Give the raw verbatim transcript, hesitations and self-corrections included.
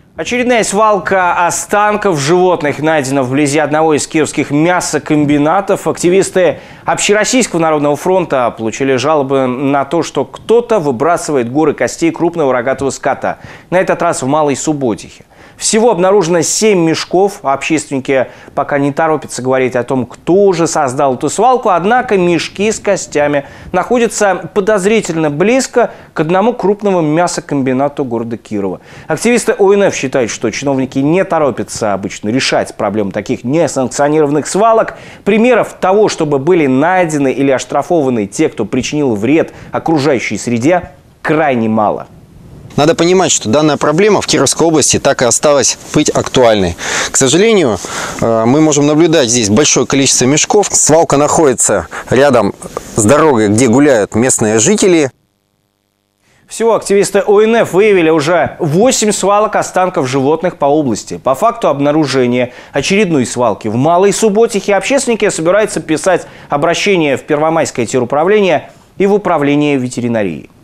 Очередная свалка останков животных найдена вблизи одного из кировских мясокомбинатов. Активисты Общероссийского народного фронта получили жалобы на то, что кто-то выбрасывает горы костей крупного рогатого скота. На этот раз в Малой Субботихе. Всего обнаружено семь мешков. Общественники пока не торопятся говорить о том, кто же создал эту свалку. Однако мешки с костями находятся подозрительно близко к одному крупному мясокомбинату города Кирова. Активисты О Н Ф считают, что чиновники не торопятся обычно решать проблему таких несанкционированных свалок. Примеров того, чтобы были найдены или оштрафованы те, кто причинил вред окружающей среде, крайне мало. Надо понимать, что данная проблема в Кировской области так и осталась быть актуальной. К сожалению, мы можем наблюдать здесь большое количество мешков. Свалка находится рядом с дорогой, где гуляют местные жители. Всего активисты О Н Ф выявили уже восемь свалок останков животных по области. По факту обнаружения очередной свалки в Малой Субботихе общественники собираются писать обращение в Первомайское теруправление и в управление ветеринарии.